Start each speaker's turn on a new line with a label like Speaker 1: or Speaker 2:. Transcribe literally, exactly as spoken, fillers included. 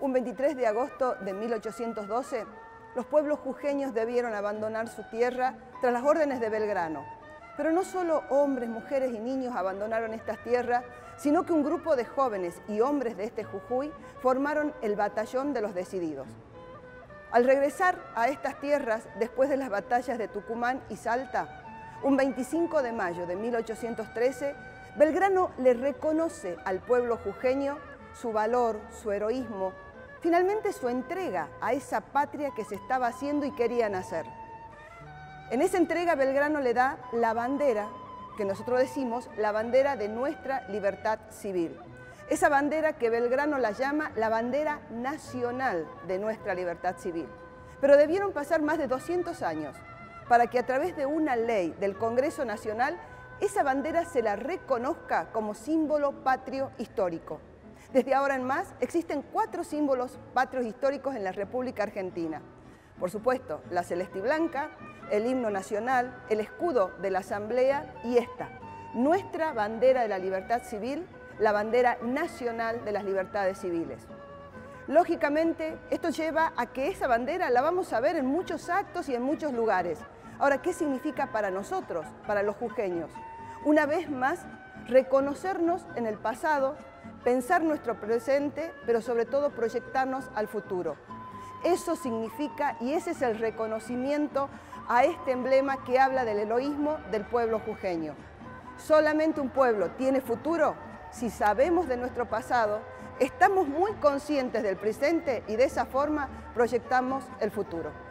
Speaker 1: Un veintitrés de agosto de mil ochocientos doce, los pueblos jujeños debieron abandonar su tierra tras las órdenes de Belgrano. Pero no solo hombres, mujeres y niños abandonaron estas tierras, sino que un grupo de jóvenes y hombres de este Jujuy formaron el Batallón de los Decididos. Al regresar a estas tierras, después de las batallas de Tucumán y Salta, un veinticinco de mayo de mil ochocientos trece, Belgrano le reconoce al pueblo jujeño su valor, su heroísmo, finalmente su entrega a esa patria que se estaba haciendo y querían hacer. En esa entrega Belgrano le da la bandera, que nosotros decimos la bandera de nuestra libertad civil. Esa bandera que Belgrano la llama la bandera nacional de nuestra libertad civil. Pero debieron pasar más de doscientos años para que a través de una ley del Congreso Nacional esa bandera se la reconozca como símbolo patrio histórico. Desde ahora en más existen cuatro símbolos patrios históricos en la República Argentina. Por supuesto, la celeste y blanca, el himno nacional, el escudo de la Asamblea y esta, nuestra bandera de la libertad civil, la bandera nacional de las libertades civiles. Lógicamente, esto lleva a que esa bandera la vamos a ver en muchos actos y en muchos lugares. Ahora, ¿qué significa para nosotros, para los jujeños? Una vez más, reconocernos en el pasado, pensar nuestro presente, pero sobre todo proyectarnos al futuro. Eso significa, y ese es el reconocimiento a este emblema que habla del heroísmo del pueblo jujeño. Solamente un pueblo tiene futuro si sabemos de nuestro pasado, estamos muy conscientes del presente y de esa forma proyectamos el futuro.